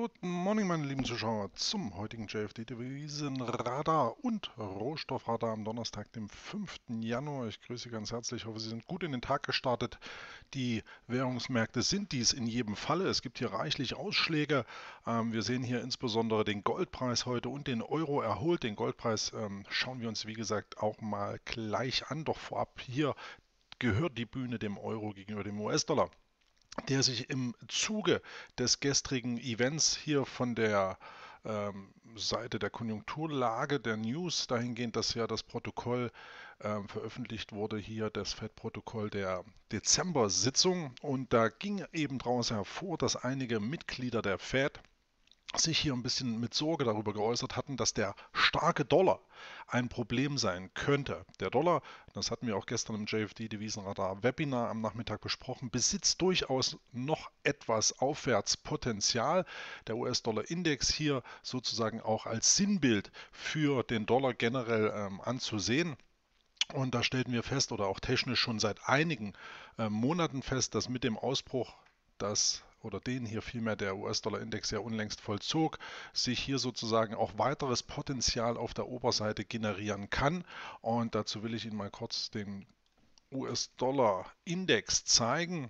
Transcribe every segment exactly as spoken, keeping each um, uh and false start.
Guten Morgen, meine lieben Zuschauer, zum heutigen J F D-Devisenradar und Rohstoffradar am Donnerstag, dem fünften Januar. Ich grüße Sie ganz herzlich. Ich hoffe, Sie sind gut in den Tag gestartet. Die Währungsmärkte sind dies in jedem Falle. Es gibt hier reichlich Ausschläge. Ähm, wir sehen hier insbesondere den Goldpreis heute und den Euro erholt. Den Goldpreis ähm, schauen wir uns, wie gesagt, auch mal gleich an. Doch vorab hier gehört die Bühne dem Euro gegenüber dem U S-Dollar, der sich im Zuge des gestrigen Events hier von der ähm, Seite der Konjunkturlage, der News, dahingehend, dass ja das Protokoll ähm, veröffentlicht wurde, hier das Fed-Protokoll der Dezember-Sitzung. Und da ging eben daraus hervor, dass einige Mitglieder der Fed sich hier ein bisschen mit Sorge darüber geäußert hatten, dass der starke Dollar ein Problem sein könnte. Der Dollar, das hatten wir auch gestern im J F D-Devisenradar-Webinar am Nachmittag besprochen, besitzt durchaus noch etwas Aufwärtspotenzial. Der U S-Dollar-Index hier sozusagen auch als Sinnbild für den Dollar generell ähm, anzusehen. Und da stellten wir fest, oder auch technisch schon seit einigen äh, Monaten fest, dass mit dem Ausbruch, das oder den hier vielmehr der U S-Dollar-Index ja unlängst vollzog, sich hier sozusagen auch weiteres Potenzial auf der Oberseite generieren kann. Und dazu will ich Ihnen mal kurz den U S-Dollar-Index zeigen.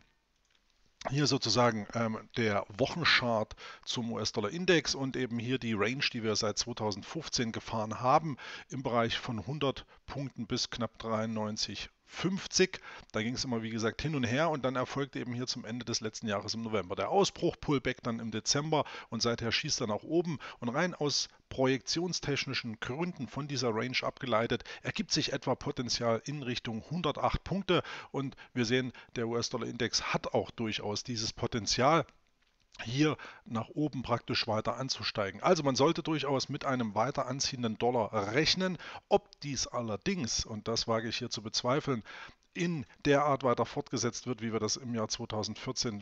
Hier sozusagen ähm, der Wochenchart zum U S-Dollar-Index und eben hier die Range, die wir seit zweitausendfünfzehn gefahren haben, im Bereich von hundert Punkten bis knapp dreiundneunzig Komma fünfzig. Da ging es immer, wie gesagt, hin und her und dann erfolgte eben hier zum Ende des letzten Jahres im November der Ausbruch, Pullback dann im Dezember und seither schießt er nach oben und rein aus projektionstechnischen Gründen von dieser Range abgeleitet, ergibt sich etwa Potenzial in Richtung hundertacht Punkte und wir sehen, der U S-Dollar-Index hat auch durchaus dieses Potenzial, hier nach oben praktisch weiter anzusteigen. Also man sollte durchaus mit einem weiter anziehenden Dollar rechnen. Ob dies allerdings, und das wage ich hier zu bezweifeln, in der Art weiter fortgesetzt wird, wie wir das im Jahr zweitausendvierzehn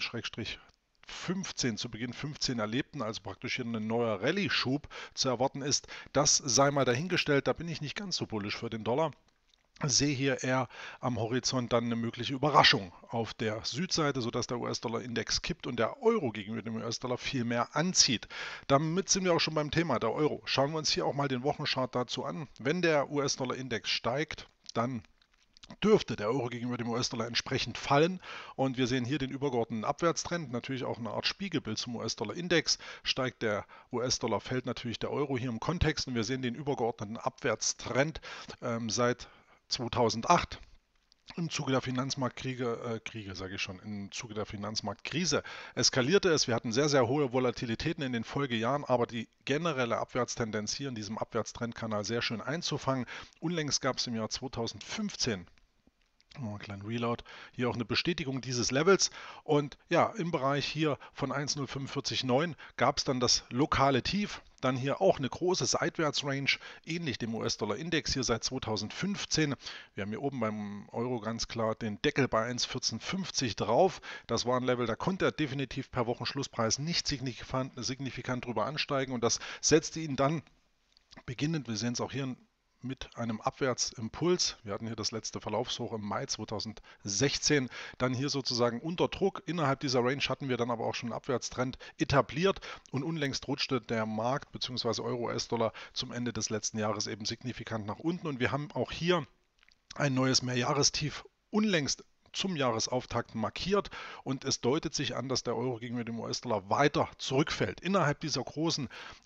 fünfzehn zu Beginn fünfzehn erlebten, also praktisch hier ein neuer Rallye-Schub zu erwarten ist, das sei mal dahingestellt. Da bin ich nicht ganz so bullisch für den Dollar. Sehe hier eher am Horizont dann eine mögliche Überraschung auf der Südseite, sodass der U S-Dollar-Index kippt und der Euro gegenüber dem U S-Dollar viel mehr anzieht. Damit sind wir auch schon beim Thema, der Euro. Schauen wir uns hier auch mal den Wochenchart dazu an. Wenn der U S-Dollar-Index steigt, dann dürfte der Euro gegenüber dem U S-Dollar entsprechend fallen. Und wir sehen hier den übergeordneten Abwärtstrend, natürlich auch eine Art Spiegelbild zum U S-Dollar-Index. Steigt der U S-Dollar, fällt natürlich der Euro hier im Kontext. Und wir sehen den übergeordneten Abwärtstrend ähm, seit zweitausendacht im Zuge der Finanzmarktkriege, äh, Kriege sage ich schon, im Zuge der Finanzmarktkrise eskalierte es. Wir hatten sehr, sehr hohe Volatilitäten in den Folgejahren, aber die generelle Abwärtstendenz hier in diesem Abwärtstrendkanal sehr schön einzufangen. Unlängst gab es im Jahr zweitausendfünfzehn, oh, einen kleinen Reload, hier auch eine Bestätigung dieses Levels und ja, im Bereich hier von eins null vier fünf neun gab es dann das lokale Tief, dann hier auch eine große Seitwärtsrange, ähnlich dem U S-Dollar-Index hier seit zweitausendfünfzehn. Wir haben hier oben beim Euro ganz klar den Deckel bei eins vierzehn fünfzig drauf. Das war ein Level, da konnte er definitiv per Wochenschlusspreis nicht signifikant, signifikant drüber ansteigen und das setzte ihn dann beginnend, wir sehen es auch hier mit einem Abwärtsimpuls. Wir hatten hier das letzte Verlaufshoch im Mai zweitausendsechzehn. Dann hier sozusagen unter Druck. Innerhalb dieser Range hatten wir dann aber auch schon einen Abwärtstrend etabliert und unlängst rutschte der Markt bzw. Euro-U S-Dollar zum Ende des letzten Jahres eben signifikant nach unten und wir haben auch hier ein neues Mehrjahrestief unlängst zum Jahresauftakt markiert und es deutet sich an, dass der Euro gegenüber dem U S-Dollar weiter zurückfällt. Innerhalb dieser großen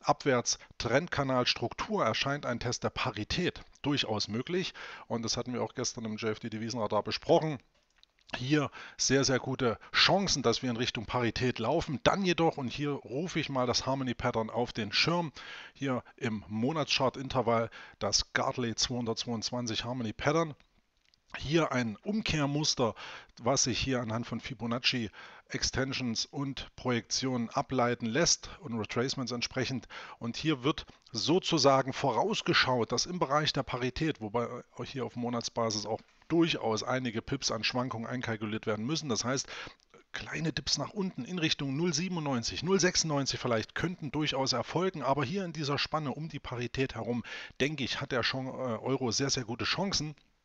Abwärtstrendkanalstruktur erscheint ein Test der Parität durchaus möglich und das hatten wir auch gestern im J F D-Devisenradar besprochen. Hier sehr, sehr gute Chancen, dass wir in Richtung Parität laufen. Dann jedoch, und hier rufe ich mal das Harmony Pattern auf den Schirm, hier im Monatschart-Intervall das Gartley zweihundertzweiundzwanzig Harmony Pattern. Hier ein Umkehrmuster, was sich hier anhand von Fibonacci Extensions und Projektionen ableiten lässt und Retracements entsprechend. Und hier wird sozusagen vorausgeschaut, dass im Bereich der Parität, wobei hier auf Monatsbasis auch durchaus einige Pips an Schwankungen einkalkuliert werden müssen. Das heißt, kleine Dips nach unten in Richtung null Komma siebenundneunzig, null Komma sechsundneunzig vielleicht könnten durchaus erfolgen, aber hier in dieser Spanne um die Parität herum, denke ich, hat der Euro sehr, sehr gute Chancen.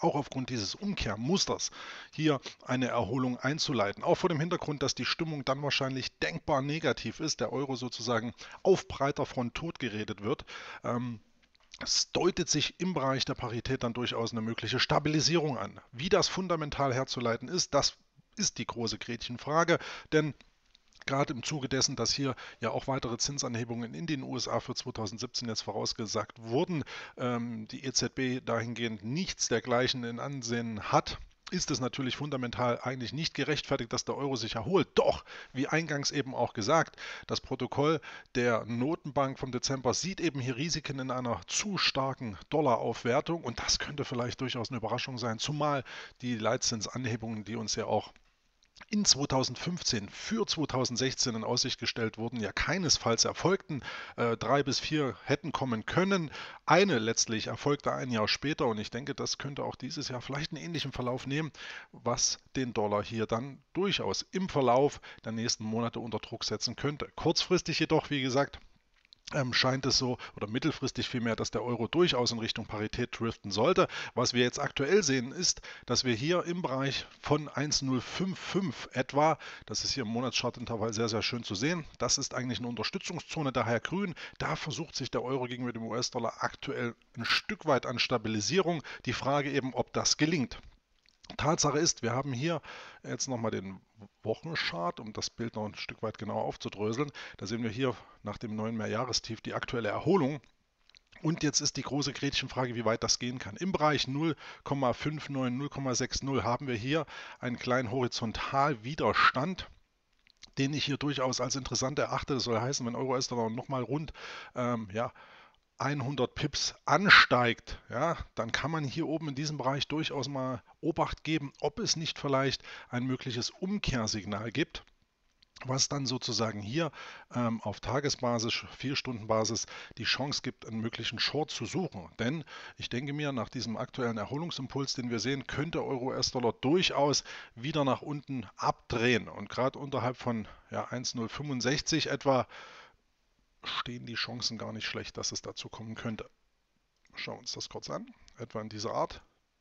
auch aufgrund dieses Umkehrmusters hier eine Erholung einzuleiten. Auch vor dem Hintergrund, dass die Stimmung dann wahrscheinlich denkbar negativ ist, der Euro sozusagen auf breiter Front totgeredet wird. Ähm, Es deutet sich im Bereich der Parität dann durchaus eine mögliche Stabilisierung an. Wie das fundamental herzuleiten ist, das ist die große Gretchenfrage, denn gerade im Zuge dessen, dass hier ja auch weitere Zinsanhebungen in den U S A für zweitausendsiebzehn jetzt vorausgesagt wurden, ähm, die E Z B dahingehend nichts dergleichen in Ansehen hat, ist es natürlich fundamental eigentlich nicht gerechtfertigt, dass der Euro sich erholt. Doch, wie eingangs eben auch gesagt, das Protokoll der Notenbank vom Dezember sieht eben hier Risiken in einer zu starken Dollaraufwertung und das könnte vielleicht durchaus eine Überraschung sein, zumal die Leitzinsanhebungen, die uns ja auch in zweitausendfünfzehn für zweitausendsechzehn in Aussicht gestellt wurden, ja keinesfalls erfolgten. Äh, drei bis vier hätten kommen können. Eine letztlich erfolgte ein Jahr später und ich denke, das könnte auch dieses Jahr vielleicht einen ähnlichen Verlauf nehmen, was den Dollar hier dann durchaus im Verlauf der nächsten Monate unter Druck setzen könnte. Kurzfristig jedoch, wie gesagt, ähm, scheint es so, oder mittelfristig vielmehr, dass der Euro durchaus in Richtung Parität driften sollte. Was wir jetzt aktuell sehen, ist, dass wir hier im Bereich von eins Komma null fünf fünf etwa, das ist hier im Monatschartintervall sehr, sehr schön zu sehen, das ist eigentlich eine Unterstützungszone, daher grün. Da versucht sich der Euro gegenüber dem U S-Dollar aktuell ein Stück weit an Stabilisierung. Die Frage eben, ob das gelingt. Tatsache ist, wir haben hier jetzt nochmal den Wochenchart, um das Bild noch ein Stück weit genauer aufzudröseln. Da sehen wir hier nach dem neuen Mehrjahrestief die aktuelle Erholung. Und jetzt ist die große Gretchenfrage, wie weit das gehen kann. Im Bereich null Komma fünf neun, null Komma sechzig haben wir hier einen kleinen Horizontalwiderstand, den ich hier durchaus als interessant erachte. Das soll heißen, wenn Euro-U S-Dollar nochmal rund ähm, ja, hundert Pips ansteigt, ja, dann kann man hier oben in diesem Bereich durchaus mal Obacht geben, ob es nicht vielleicht ein mögliches Umkehrsignal gibt, was dann sozusagen hier ähm, auf Tagesbasis, vier Stunden Basis die Chance gibt, einen möglichen Short zu suchen. Denn ich denke mir, nach diesem aktuellen Erholungsimpuls, den wir sehen, könnte Euro-U S-Dollar durchaus wieder nach unten abdrehen. Und gerade unterhalb von ja, eins Komma null fünfundsechzig etwa stehen die Chancen gar nicht schlecht, dass es dazu kommen könnte. Schauen wir uns das kurz an, etwa in dieser Art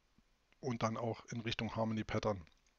und dann auch in Richtung Harmony Pattern,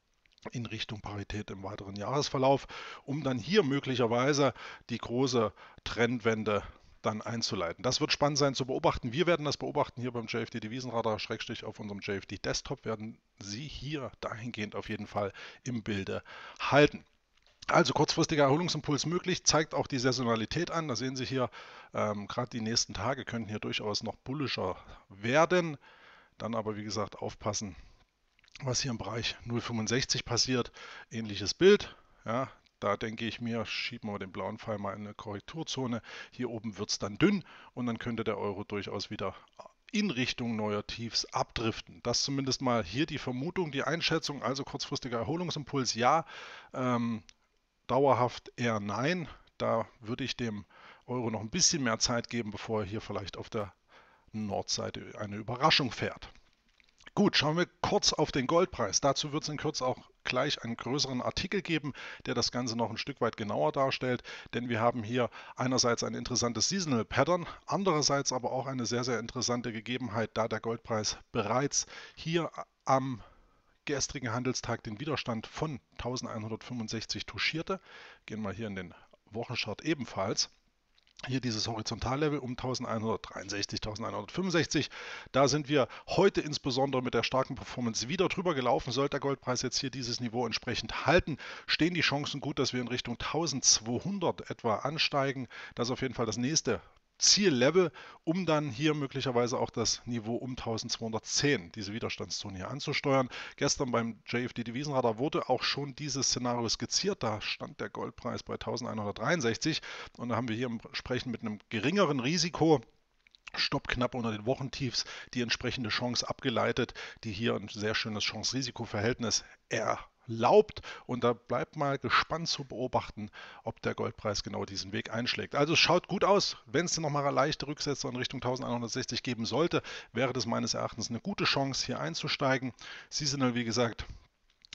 in Richtung Parität im weiteren Jahresverlauf, um dann hier möglicherweise die große Trendwende dann einzuleiten. Das wird spannend sein zu beobachten. Wir werden das beobachten hier beim J F D Devisenradar, Schrägstrich auf unserem J F D Desktop, werden Sie hier dahingehend auf jeden Fall im Bilde halten. Also kurzfristiger Erholungsimpuls möglich, zeigt auch die Saisonalität an. Da sehen Sie hier, ähm, gerade die nächsten Tage könnten hier durchaus noch bullischer werden. Dann aber, wie gesagt, aufpassen, was hier im Bereich null Komma fünfundsechzig passiert. Ähnliches Bild. Ja, da denke ich mir, schieben wir den blauen Pfeil mal in eine Korrekturzone. Hier oben wird es dann dünn und dann könnte der Euro durchaus wieder in Richtung neuer Tiefs abdriften. Das zumindest mal hier die Vermutung, die Einschätzung, also kurzfristiger Erholungsimpuls, ja. Ähm, Dauerhaft eher nein. Da würde ich dem Euro noch ein bisschen mehr Zeit geben, bevor er hier vielleicht auf der Nordseite eine Überraschung fährt. Gut, schauen wir kurz auf den Goldpreis. Dazu wird es in Kürze auch gleich einen größeren Artikel geben, der das Ganze noch ein Stück weit genauer darstellt, denn wir haben hier einerseits ein interessantes Seasonal Pattern, andererseits aber auch eine sehr, sehr interessante Gegebenheit, da der Goldpreis bereits hier am gestrigen Handelstag den Widerstand von eintausendeinhundertfünfundsechzig touchierte. Gehen wir hier in den Wochenchart ebenfalls. Hier dieses Horizontallevel um eintausendeinhundertdreiundsechzig, eintausendeinhundertfünfundsechzig. Da sind wir heute insbesondere mit der starken Performance wieder drüber gelaufen. Sollte der Goldpreis jetzt hier dieses Niveau entsprechend halten, stehen die Chancen gut, dass wir in Richtung eintausendzweihundert etwa ansteigen. Das ist auf jeden Fall das nächste Ziellevel, um dann hier möglicherweise auch das Niveau um eintausendzweihundertzehn, diese Widerstandszone hier anzusteuern. Gestern beim J F D Devisenradar wurde auch schon dieses Szenario skizziert. Da stand der Goldpreis bei eintausendeinhundertdreiundsechzig und da haben wir hier entsprechend mit einem geringeren Risiko Stopp knapp unter den Wochentiefs die entsprechende Chance abgeleitet, die hier ein sehr schönes Chance-Risiko-Verhältnis erlaubt. Und da bleibt mal gespannt zu beobachten, ob der Goldpreis genau diesen Weg einschlägt. Also es schaut gut aus. Wenn es nochmal leichte Rücksätze in Richtung eintausendeinhundertsechzig geben sollte, wäre das meines Erachtens eine gute Chance, hier einzusteigen. Seasonal, wie gesagt,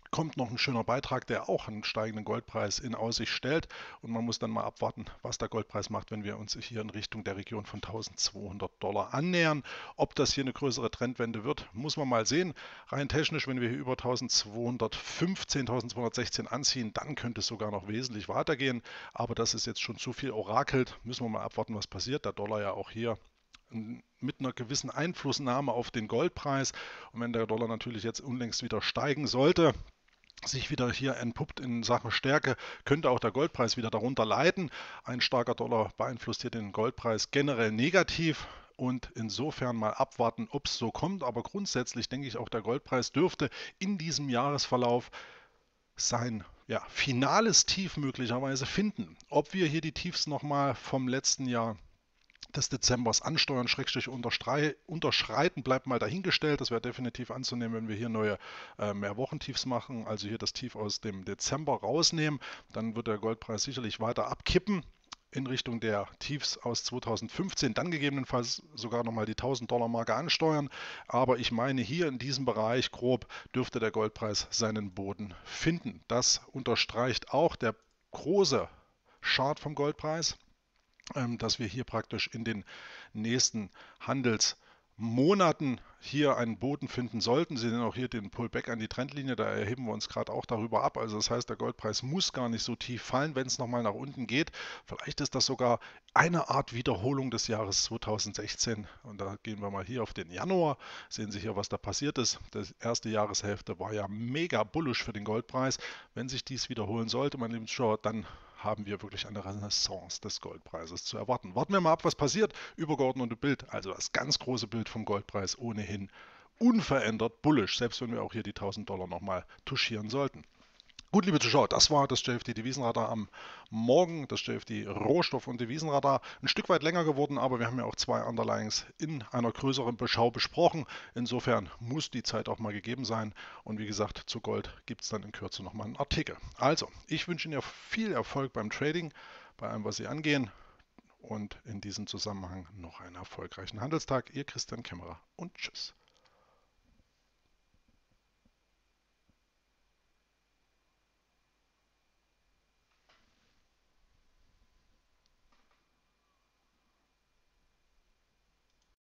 kommt noch ein schöner Beitrag, der auch einen steigenden Goldpreis in Aussicht stellt. Und man muss dann mal abwarten, was der Goldpreis macht, wenn wir uns hier in Richtung der Region von tausendzweihundert Dollar annähern. Ob das hier eine größere Trendwende wird, muss man mal sehen. Rein technisch, wenn wir hier über tausendzweihundertfünfzehn, tausendzweihundertsechzehn anziehen, dann könnte es sogar noch wesentlich weitergehen. Aber das ist jetzt schon zu viel orakelt. Müssen wir mal abwarten, was passiert. Der Dollar ja auch hier mit einer gewissen Einflussnahme auf den Goldpreis. Und wenn der Dollar natürlich jetzt unlängst wieder steigen sollte, sich wieder hier entpuppt in Sachen Stärke, könnte auch der Goldpreis wieder darunter leiden. Ein starker Dollar beeinflusst hier den Goldpreis generell negativ. Und insofern mal abwarten, ob es so kommt. Aber grundsätzlich denke ich auch, der Goldpreis dürfte in diesem Jahresverlauf sein ja, finales Tief möglicherweise finden. Ob wir hier die Tiefs nochmal vom letzten Jahr des Dezembers ansteuern, Schrägstrich unterschreiten, bleibt mal dahingestellt. Das wäre definitiv anzunehmen, wenn wir hier neue äh, Mehrwochentiefs machen, also hier das Tief aus dem Dezember rausnehmen. Dann wird der Goldpreis sicherlich weiter abkippen in Richtung der Tiefs aus zweitausendfünfzehn, dann gegebenenfalls sogar nochmal die tausend-Dollar-Marke ansteuern. Aber ich meine, hier in diesem Bereich grob dürfte der Goldpreis seinen Boden finden. Das unterstreicht auch der große Chart vom Goldpreis, dass wir hier praktisch in den nächsten Handelsmonaten hier einen Boden finden sollten. Sie sehen auch hier den Pullback an die Trendlinie, da erheben wir uns gerade auch darüber ab. Also das heißt, der Goldpreis muss gar nicht so tief fallen, wenn es nochmal nach unten geht. Vielleicht ist das sogar eine Art Wiederholung des Jahres zweitausendsechzehn. Und da gehen wir mal hier auf den Januar. Sehen Sie hier, was da passiert ist. Die erste Jahreshälfte war ja mega bullish für den Goldpreis. Wenn sich dies wiederholen sollte, mein lieben Zuschauer, dann haben wir wirklich eine Renaissance des Goldpreises zu erwarten. Warten wir mal ab, was passiert. Übergeordnete Bild, also das ganz große Bild vom Goldpreis ohnehin unverändert bullish, selbst wenn wir auch hier die tausend Dollar nochmal touchieren sollten. Gut, liebe Zuschauer, das war das J F D Devisenradar am Morgen, das J F D Rohstoff- und Devisenradar. Ein Stück weit länger geworden, aber wir haben ja auch zwei Underlyings in einer größeren Beschau besprochen. Insofern muss die Zeit auch mal gegeben sein. Und wie gesagt, zu Gold gibt es dann in Kürze nochmal einen Artikel. Also, ich wünsche Ihnen viel Erfolg beim Trading, bei allem, was Sie angehen. Und in diesem Zusammenhang noch einen erfolgreichen Handelstag. Ihr Christian Kämmerer und tschüss.